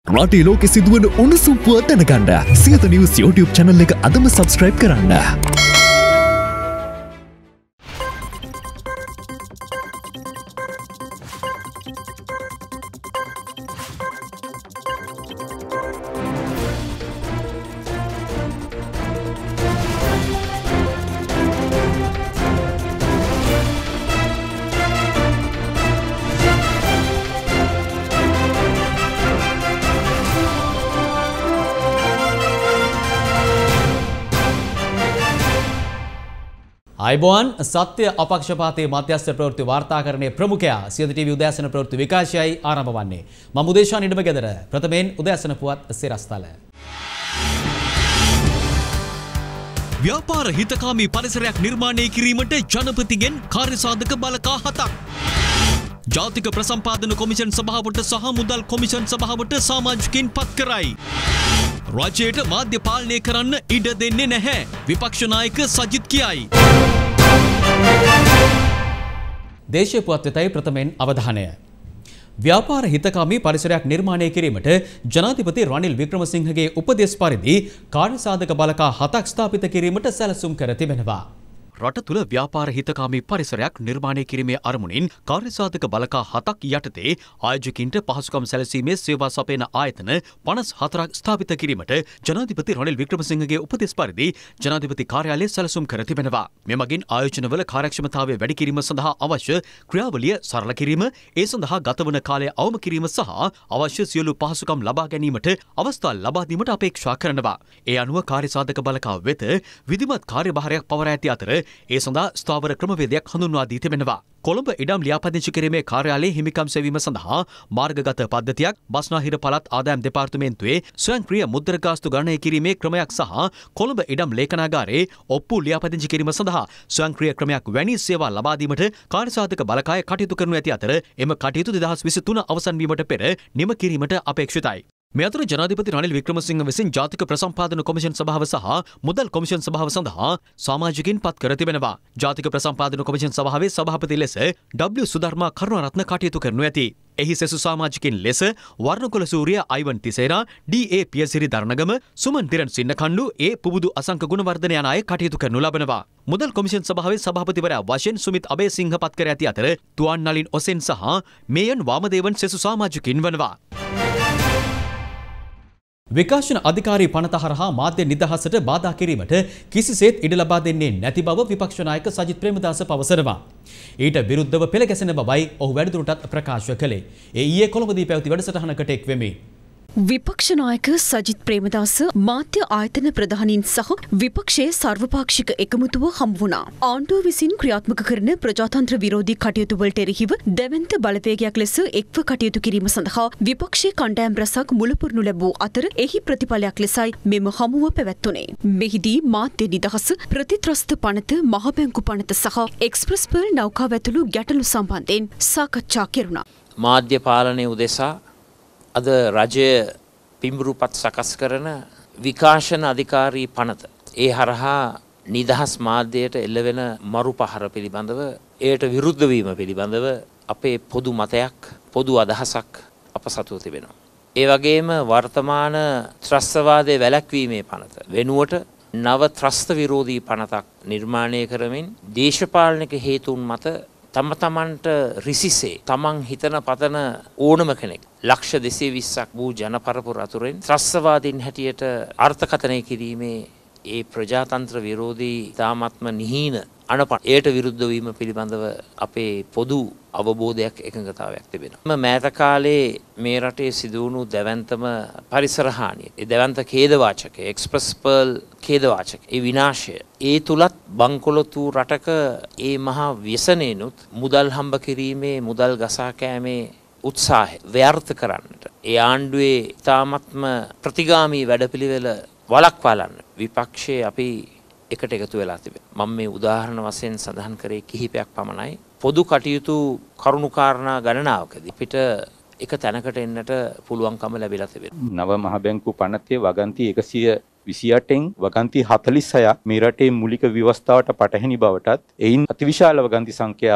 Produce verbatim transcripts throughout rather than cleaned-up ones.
රටේ ලෝකෙ සිදුවන උණුසුම් පුවත් දැනගන්න සියත නිවුස් YouTube channel එක අදම subscribe කරන්න. අයිබෝන් සත්‍ය අපක්ෂපාතයේ මධ්‍යස්ථ ප්‍රවෘත්ති වාර්තාකරණයේ ප්‍රමුඛයා සියත ටීවී උදෑසන ප්‍රවෘත්ති විකාශයයි ආරම්භ වන්නේ. මම උදේශාන් ඉඩම ගෙදර. ප්‍රථමයෙන් උදෑසන පුවත් සිරස්තල. ව්‍යාපාර හිතකාමී පරිසරයක් නිර්මාණය කිරීමට ජනපතිගෙන් කාර්යසාධක බලකා හතක්. ජාතික ප්‍රසම්පාදන කොමිෂන් සභාවට සහ මුදල් කොමිෂන් සභාවට සමාජිකින් පත් කරයි. රජයට මාධ්‍ය පාලනය කරන්න ඉඩ දෙන්නේ නැහැ. විපක්ෂ නායක සජිත් කියයි. දේශීය පුවත් වෙතයි ප්‍රථමයෙන් අවධානය. ව්‍යාපාර හිතකාමී පරිසරයක් නිර්මාණය කිරීමට ජනාධිපති රනිල් වික්‍රමසිංහගේ උපදෙස් පරිදි කාර්යසාධක බලකා හතක් ස්ථාපිත කිරීමට සැලසුම් කර තිබෙනවා. රට තුළ ව්‍යාපාර හිතකාමී පරිසරයක් නිර්මාණය කිරීමේ අරමුණින් කාර්යසාධක බලකා හතක් යටතේ ආයෝජකින්ට පහසුකම් සැලසීමේ සේවා සපයන ආයතන පනස් හතරක් ස්ථාපිත කිරීමට ජනාධිපති රනිල් වික්‍රමසිංහගේ උපදෙස් පරිදි ජනාධිපති කාර්යාලය සැලසුම් කර තිබෙනවා. මෙමගින් ආයෝජනවල කාර්යක්ෂමතාවය වැඩි කිරීම සඳහා අවශ්‍ය ක්‍රියාවලිය සරල කිරීම, ඒ සඳහා ගතවන කාලය අවම කිරීම සහ අවශ්‍ය සියලු පහසුකම් ලබා ගැනීමට අවස්ථා ලබා දීමට අපේක්ෂා කරනවා. ඒ අනුව කාර්යසාධක බලකා වෙත විධිමත් කාර්යභාරයක් පවරා ඇති අතර ඒ සඳහා ස්ථාවර ක්‍රමවේදයක් හඳුන්වා දී තිබෙනවා. කොළඹ ඉඩම් ලියාපදිංචි කිරීමේ කාර්යාලයේ හිමිකම් සෙවීම සඳහා මාර්ගගත පද්ධතියක්, බස්නාහිර පළාත් ආදායම් දෙපාර්තමේන්තුවේ ස්වයංක්‍රීය මුද්‍රක ගාස්තු ගණනය කිරීමේ ක්‍රමයක් සහ කොළඹ ඉඩම් ලේඛනාගාරයේ ඔප්පු ලියාපදිංචි කිරීම සඳහා ස්වයංක්‍රීය ක්‍රමයක් වැනි සේවා ලබා දීමට කාර්යසාධක බලකාය කටයුතු කරනු ඇති අතර එම කටයුතු දෙදහස් විසිතුන අවසන් වීමට පෙර නිම කිරීමට අපේක්ෂිතයි. මේ අතර ජනාධිපති රනිල් වික්‍රමසිංහ විසින් ජාතික ප්‍රසම්පාදන කොමිෂන් සභාව සහ මුදල් කොමිෂන් සභාව සඳහා සමාජිකින් පත් කර තිබෙනවා. ජාතික ප්‍රසම්පාදන කොමිෂන් සභාවේ සභාපති ලෙස ඩබ්ලිව් සුධර්මා කරුණාරත්න කටයුතු කරනු ඇති. එහි සෙසු සමාජිකින් ලෙස වර්ණකුල සූරිය අයිවන් තිසේරා, ඩී.ඒ. පියසිරි දරණගම, සුමන් දිරන් සින්නකණ්ඩු, ඒ පුබුදු අසංක ගුණවර්ධන යන අය කටයුතු කරනු ලබනවා. මුදල් කොමිෂන් සභාවේ සභාපතිවරයා වශයෙන් සුමිත් අබේසිංහ පත් කර ඇති අතර තුවන් නලින් ඔසෙන් සහ මේයන් වාමදේවන් සෙසු සමාජිකින් වනවා. විකාශන අධිකාරී පනත හරහා මාධ්‍ය නිදහසට බාධා කිරීමට කිසිසේත් ඉඩ ලබා දෙන්නේ නැති බව විපක්ෂ නායක සජිත් ප්‍රේමදාස පවසනවා. ඊට විරුද්ධව පෙළ ගැසෙන බවයි ඔහු වැඩිදුරටත් ප්‍රකාශ කළේ. ඒ ඊයේ කොළඹදී පැවති වැඩසටහනකට එක් වෙමි. විපක්ෂ නායක සජිත් ප්‍රේමදාස මාධ්‍ය ආයතන ප්‍රධානීන් සහ විපක්ෂයේ සර්වපාක්ෂික එකමුතුව හමු වුණා. ආණ්ඩුව විසින් ක්‍රියාත්මක කරන ප්‍රජාතන්ත්‍ර විරෝධී කටයුතු වලට එරෙහිව දැවැන්ත බලවේගයක් ලෙස එක්ව කටයුතු කිරීම සඳහා විපක්ෂයේ කණ්ඩායම් රැසක් මුලපුරනු ලැබූ අතර එහි ප්‍රතිඵලයක් ලෙසයි මෙම හමුව පැවැත්වුණේ. මෙහිදී මාධ්‍ය නිදහස, ප්‍රතිත්‍රස්ත පනත, මහබැංකු පනත සහ එක්ස්ප්‍රස් පර්ල් නෞකාව ඇතුළු ගැටලු සම්බන්ධයෙන් සාකච්ඡා කෙරුණා. මාධ්‍ය පාලනය උදෙසා අද රජය පිඹුරුපත් සකස් කරන විකාශන අධිකාරී පනත, ඒ හරහා නිදහස් මාධ්‍යයට එල්ලවෙන මරු පහර පිළිබඳව, එයට විරුද්ධ වීම පිළිබඳව අපේ පොදු මතයක්, පොදු අදහසක් අප සතුව තිබෙනවා. ඒ වගේම වර්තමාන ත්‍රස්තවාදයේ වැළැක්වීමේ පනත වෙනුවට නව ත්‍රස්ත විරෝධී පනතක් නිර්මාණය කරමින් දේශපාලනික හේතුන් මත තම තමන්ට රිසිසේ තමන් හිතන පතන ඕනම කෙනෙක් ලක්ෂ දෙසිය විස්සක් වූ ජනපරපුර අතුරෙන් ත්‍රස්තවාදීන් හැටියට අර්ථකථනය කිරීමේ ඒ ප්‍රජාතන්ත්‍ර විරෝධී තාමත්ම නිහීන අනපන එයට විරුද්ධ වීම පිළිබඳව අපේ පොදු අවබෝධයක්, එකඟතාවයක් තිබෙනවා. මෑත කාලේ මේ රටේ සිදු වුණු දැවැන්තම පරිසර හානිය, ඒ දැවැන්ත ඛේදවාචකය, එක්ස්ප්‍රස් පර්ල් ඛේදවාචකය, ඒ විනාශය, ඒ තුලත් බංකොලොතු රටක ඒ මහා ව්‍යසනේනුත් මුදල් හම්බ කිරීමේ, මුදල් ගසා කෑමේ උත්සාහය ව්‍යර්ථ කරන්නට ඒ ආණ්ඩුවේ තාමත්ම ප්‍රතිගාමී වැඩපිළිවෙල වළක්වාලන්න විපක්ෂයේ අපි එකට එකතු වෙලා තිබෙනවා. මම මේ උදාහරණ වශයෙන් සඳහන් කරේ කිහිපයක් පමණයි. පොදු කටයුතු කරුණු කාරණා ගණනාවකදී අපිට එක තැනකට එන්නට පුළුවන්කම ලැබිලා තිබෙනවා. නව මහ බැංකු පනතේ වගන්ති එකසිය විසි අටෙන් වගන්ති හතළිස් හයක් මේ රටේ මූලික ව්‍යවස්ථාවට පටහැනි බවටත් එයින් අතිවිශාල වගන්ති සංඛ්‍යාවක්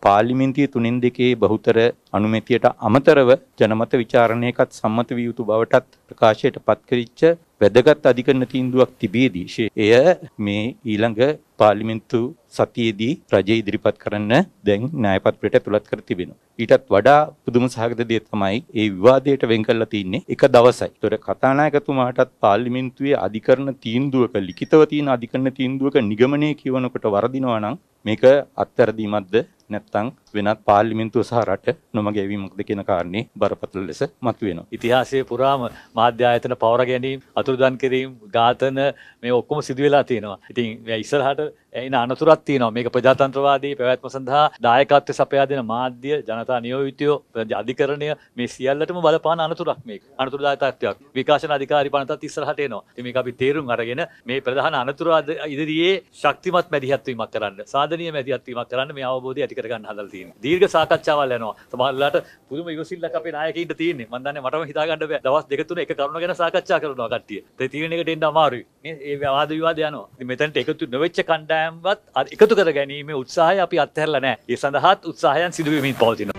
පාර්ලිමේන්තුවේ තුනෙන් දෙකේ බහුතර අනුමැතියට අමතරව ජනමත විචාරණයකත් සම්මත විය යුතු බවටත් ප්‍රකාශයට පත් කරිච්ච වැදගත් අධිකරණ තීන්දුවක් තිබේදී එය මේ ඊළඟ පාර්ලිමේන්තු සතියේදී රජය ඉදිරිපත් කරන්න දැන් න්‍යායපත්‍රයට ඇතුළත් කර තිබෙනවා. ඊටත් වඩා පුදුම සහගත දේ තමයි ඒ විවාදයට වෙන් කරලා තින්නේ එක දවසයි. ඒතර කතානායකතුමාටත් පාර්ලිමේන්තුවේ අධිකරණ තීන්දුවක ලිඛිතව තියෙන අධිකරණ තීන්දුවක නිගමනය කියවනකොට වරදිනවා නම් මේක අත්තරදීමක්ද නැත්නම් වෙනත් පාර්ලිමේන්තුව සහ රට නොමගැවීමක්ද කියන කාරණේ බරපතල ලෙස මතුවෙනවා. ඉතිහාසයේ පුරාම මාධ්‍ය ආයතන පවර ගැනීම, අතුරුදන් කිරීම, ඝාතන මේ ඔක්කොම සිදු වෙලා තියෙනවා. ඉතින් මේ ඉස්සරහට එන අනතුරක් තියෙනවා. මේක ප්‍රජාතන්ත්‍රවාදී පැවැත්ම සඳහා දායකත්වය සපයා දෙන මාධ්‍ය, ජනතා නියෝජිතයෝ, අධිකරණය මේ සියල්ලටම බලපාන අනතුරක් මේක. අනතුරුදායක තත්ත්වයක්. විකාශන අධිකාරී පනතත් ඉස්සරහට එනවා. ඉතින් මේක අපි තේරුම් අරගෙන මේ ප්‍රධාන අනතුර ඉදිරියේ ශක්තිමත් මැදිහත් වීමක් කරන්න, සාධනීය මැදිහත් වීමක් කරන්න මේ අවබෝධය ඇති කර ගන්න හදලා තියෙනවා. දීර්ඝ සාකච්ඡාවල් යනවා. සමහරවිට පුදුම ඉවසිල්ලක් අපේ නායකයින්ට තියෙන්නේ. මම දන්නේ මටම හිතා ගන්න බෑ. දවස් දෙක තුන එක කරුණ ගැන සාකච්ඡා කරනවා කට්ටිය. ඒ තීරණයකට එන්න අමාරුයි. මේ ඒ වාද විවාද යනවා. ඉතින් මෙතනට එකතු නොවෙච්ච කණ්ඩායම්වත් එකතු කර ගැනීමේ උත්සාහය අපි අත්හැරලා නැහැ. ඒ සඳහාත් උත්සාහයන් සිදු වෙමින් පවතිනවා.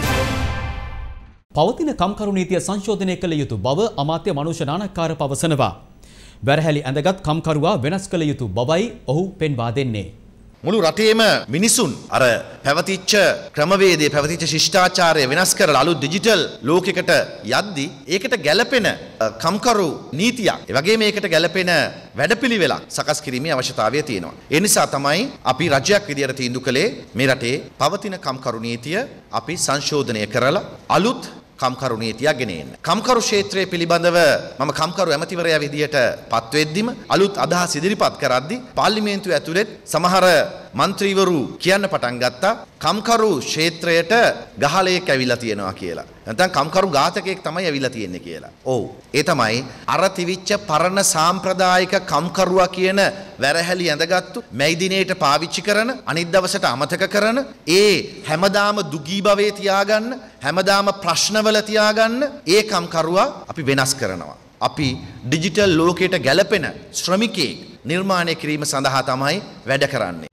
පවතින කම්කරු නීතිය සංශෝධනය කළ යුතු බව අමාත්‍ය මනෝෂ නානක්කාර පවසනවා. වැරහැලි ඇඳගත් කම්කරුවා වෙනස් කළ යුතු බවයි ඔහු පෙන්වා දෙන්නේ. මුළු රටේම මිනිසුන් අර පැවතිච්ච ක්‍රමවේදය පැවතිච්ච ශිෂ්ටාචාරය වෙනස් කරලා අලුත් ඩිජිටල් ලෝකයකට යද්දී ඒකට ගැළපෙන කම්කරු නීතියක් ඒ වගේම මේකට ගැළපෙන වැඩපිළිවෙලක් සකස් කිරීමේ අවශ්‍යතාවය තියෙනවා. ඒ නිසා තමයි අපි රජයක් විදියට තීන්දුව කළේ මේ රටේ පවතින කම්කරු නීතිය අපි සංශෝධනය කරලා අලුත් කම්කරු නීතියක් ගෙන එන්න. කම්කරු ක්ෂේත්‍රයේ පිළිබඳව මම කම්කරු ඇමතිවරයා විදියට පත් වෙද්දිම අලුත් අදහස් ඉදිරිපත් කරද්දී පාර්ලිමේන්තුව ඇතුළේ සමහර මන්ත්‍රීවරු කියන්න පටන් ගත්තා කම්කරු ක්ෂේත්‍රයට ගහලයක් ඇවිල්ලා තියෙනවා කියලා. නැත්නම් කම්කරු ඝාතකයෙක් තමයි ඇවිල්ලා තියෙන්නේ කියලා. ඔව්. ඒ තමයි අර තිවිච්ච පරණ සාම්ප්‍රදායික කම්කරුවා කියන වැරහැලි ඇඳගත්තු මැයි දිනේට පාවිච්චි කරන අනිත් දවසට අමතක කරන ඒ හැමදාම දුගී භවයේ තියාගන්න හැමදාම ප්‍රශ්නවල තියාගන්න ඒ කම්කරුවා අපි වෙනස් කරනවා. අපි ඩිජිටල් ලෝකයට ගැලපෙන ශ්‍රමිකයෙක් නිර්මාණය කිරීම සඳහා තමයි වැඩ කරන්නේ.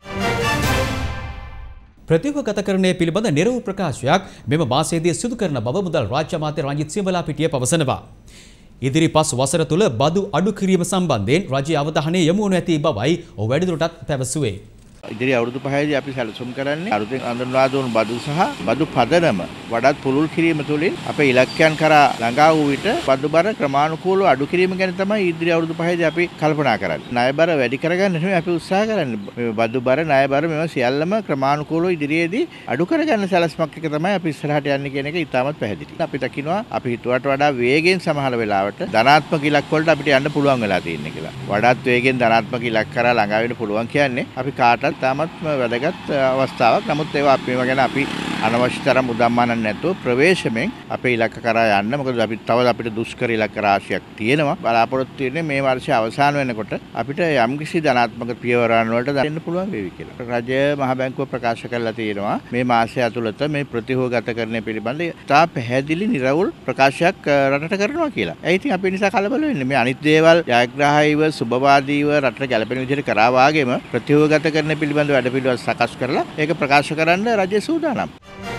ප්‍රතිවගතකරණය පිළිබඳ නිරවුල් ප්‍රකාශයක් මෙම මාසයේදී සිදු කරන බව මුදල් රාජ්‍ය අමාත්‍ය රංජිත් සියඹලාපිටිය පවසනවා. ඉදිරිපස් වසර තුළ බදු අඩු කිරීම සම්බන්ධයෙන් රජයේ අවධානය යොමු වනු ඇති බවයි ඔහු වැඩිදුරටත් පැවසුවේ. ඉදිරි අවුරුදු පහේදී අපි සැලසුම් කරන්නේ අලුතෙන් අඳුන්වා දුණු බදු සහ බදු පදනම වඩාත් පුළුල් කිරීම තුළින් අපේ ඉලක්කයන් කරා ළඟා වූ විට බදු බර ක්‍රමානුකූලව අඩු කිරීම ගැන තමයි ඉදිරි අවුරුදු පහේදී අපි කල්පනා කරන්නේ. ණය බර වැඩි කරගන්න නෙමෙයි අපි උත්සාහ කරන්නේ. මේ බදු බර ණය බර මේවා සියල්ලම ක්‍රමානුකූලව ඉදිරියේදී අඩු කරගන්න සැලැස්මක් එක තමයි අපි ඉස්සරහට යන්නේ කියන එක ඉතාමත් පැහැදිලි. අපි දකිනවා අපි හිතුවට වඩා වේගෙන් සමහර වෙලාවට ධනාත්මක ඉලක්ක වලට අපිට යන්න පුළුවන් වෙලා තියෙන්නේ කියලා. වඩාත් වේගෙන් ධනාත්මක ඉලක්ක කරා ළඟා වෙන්න පුළුවන් කියන්නේ අපි කාටත් තාමත් වැදගත් අවස්ථාවක්. නමුත් ඒවා අපි මේවා ගැන අපි අනවශ්‍ය තරම් උදම්මානක් නැතුව ප්‍රවේශමෙන් අපේ ඉලක්ක කරා යන්න. මොකද අපි තව අපිට දුෂ්කර ඉලක්ක රාශියක් තියෙනවා. බලාපොරොත්තු වෙන්නේ මේ වර්ෂය අවසන් වෙනකොට අපිට යම්කිසි ධනාත්මක පියවරන් වලට දාන්න පුළුවන් වේවි කියලා. රජය මහ බැංකුව ප්‍රකාශ කරලා තියෙනවා මේ මාසය ඇතුළත මේ ප්‍රතිහෝගතකරණය පිළිබඳ තා පැහැදිලි නිර්වුල් ප්‍රකාශයක් රටට කරනවා කියලා. ඒ ඉතින් අපි නිසා කලබල වෙන්නේ මේ අනිත් දේවල් ජයග්‍රාහීව සුබවාදීව රටට ගැළපෙන විදිහට කරා වාගේම ප්‍රතිහෝගතකරණය පිළිබඳ වැඩ පිළිවෙල සකස් කරලා ඒක ප්‍රකාශ කරන්න රජය සූදානම්.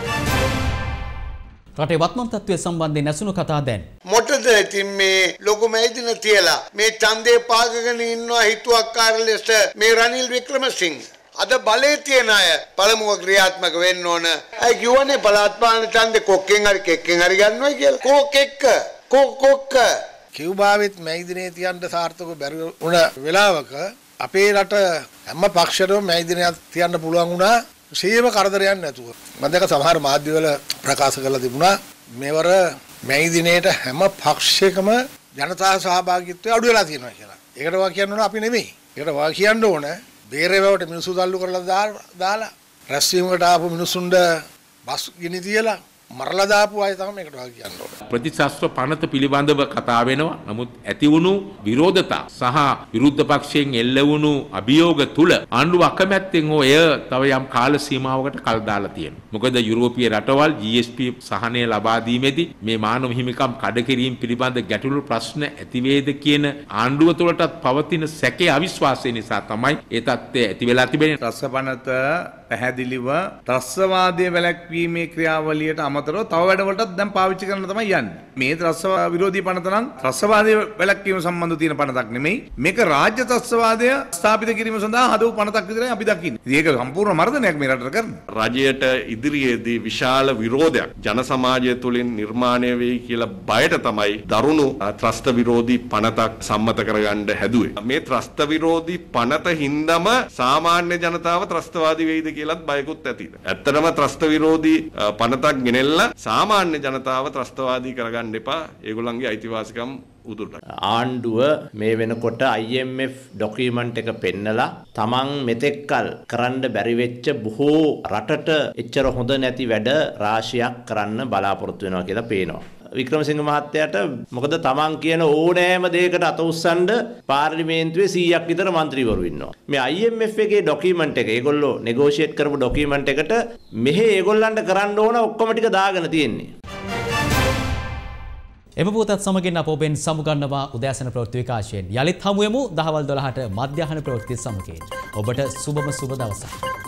රටේ වත්මන් තත්ත්වය සම්බන්ධයෙන් ඇසුණු කතා දැන්. මොකටද ඉතින් මේ ලොකු මැදින තියලා මේ ඡන්දේ පාගගෙන ඉන්නවා හිතුවක්කාර ලෙස මේ රනිල් වික්‍රමසිංහ. අද බලයේ තියෙන අය පළමුව ක්‍රියාත්මක වෙන්න ඕන. අය කියවනේ පළාත් පාලන ඡන්දේ කොක්කෙන් හරි කෙක්කෙන් හරි ගන්නවා කියලා. කොක් එක්ක කොක් කොක්ක කිව්බාවෙත් මැදිනේ තියන්න සාර්ථකව බැරි වුණ වෙලාවක අපේ රට හැම පක්ෂයකම මැදිනයක් තියන්න පුළුවන් වුණා. සීම කරදරයක් නැතුව. මම දැක සමහර මාධ්‍යවල ප්‍රකාශ කරලා තිබුණා මේවර මැයි දිනේට හැම පක්ෂයකම ජනතා සහභාගීත්වය අඩු වෙලා තියෙනවා කියලා. ඒකට වා කියන්න ඕන අපි නෙමෙයි. ඒකට වා කියන්න ඕන බේරේවට මිනිස්සු තල්ලු කරලා දාලා රැස්වීමකට ආපු මිනිස්සුන්ට බස් ගිනි තියලා මරලා දාපු අය තමයි මේකට වා කියන්න ඕන. ප්‍රතිශාස්ත්‍ර පනත පිළිබඳව කතා වෙනවා. නමුත් ඇතිවුණු විරෝධතා සහ විරුද්ධ පක්ෂයෙන් එල්ල වුණු අභියෝග තුල ආණ්ඩුව අකමැත්තෙන් හෝ එය තව යම් කාල සීමාවකට කල් දාලා තියෙනවා. මොකද යුරෝපීය රටවල් ජී එස් පී සහනය ලබා දීමේදී මේ මානව හිමිකම් කඩකිරීම පිළිබඳ ගැටලු ප්‍රශ්න ඇති වේද කියන ආණ්ඩුව තුළටත් පවතින සැකේ අවිශ්වාසය නිසා තමයි ඒ තත්ත්වය ඇති වෙලා තිබෙන්නේ. රසපනත පැහැදිලිව ත්‍රස්තවාදය වැළැක්වීමේ ක්‍රියාවලියට අමතරව තව වැඩවලටත් දැන් පාවිච්චි කරන්න තමයි යන්නේ. මේ ත්‍රස්තවාද විරෝධී පනත නම් ත්‍රස්තවාදය වැළැක්වීම සම්බන්ධව තියෙන පනතක් නෙමෙයි. මේක රාජ්‍ය ත්‍රස්තවාදය ස්ථාපිත කිරීම සඳහා හදපු පනතක් විතරයි අපි දකින්නේ. ඉතින් ඒක සම්පූර්ණ මර්ධනයක් මේ රටට කරනවා. රජයට ඉදිරියේදී විශාල විරෝධයක් ජන සමාජය තුළින් නිර්මාණය වෙයි කියලා බයට තමයි දරුණු ත්‍රස්ත විරෝධී පනතක් සම්මත කරගන්න හැදුවේ. මේ ත්‍රස්ත විරෝධී පනත හින්දම සාමාන්‍ය ජනතාව ත්‍රස්තවාදී වෙයිද කියලාත් බයකුත් ඇතිද. ඇත්තටම ත්‍රස්ත විරෝධී පනතක් ගෙනෙල්ලා සාමාන්‍ය ජනතාව ත්‍රස්තවාදී කරගන්න එපා. ඒගොල්ලන්ගේ අයිතිවාසිකම් උදුරට. ආණ්ඩුව මේ වෙනකොට I M F ඩොකියුමන්ට් එක පෙන්නලා තමන් මෙතෙක්කල් කරන්න බැරි වෙච්ච බොහෝ රටට එච්චර හොඳ නැති වැඩ රාශියක් කරන්න බලාපොරොත්තු වෙනවා කියලා පේනවා. වික්‍රමසිංහ මහත්තයාට මොකද තමන් කියන ඕනෑම දෙයකට අත උස්සන්න පාර්ලිමේන්තුවේ සීයක් විතර മന്ത്രിවරු ඉන්නවා. මේ I M F එකේ ඩොකියුමන්ට් එක ඒගොල්ලෝ නෙගෝෂিয়েට් කරපු ඩොකියුමන්ට් එකට මෙහි ඒගොල්ලන්ට කරන්න ඕන ඔක්කොම ටික දාගෙන තියෙන්නේ. එම පුවතත් සමගින් අප ඔබෙන් සමුගන්නවා උදෑසන ප්‍රවෘත්ති විකාශයෙන්. යලිත් හමුවෙමු දහවල් දොළහට මධ්‍යහන ප්‍රවෘත්ති සමගින්. ඔබට සුබම සුබ දවසක්.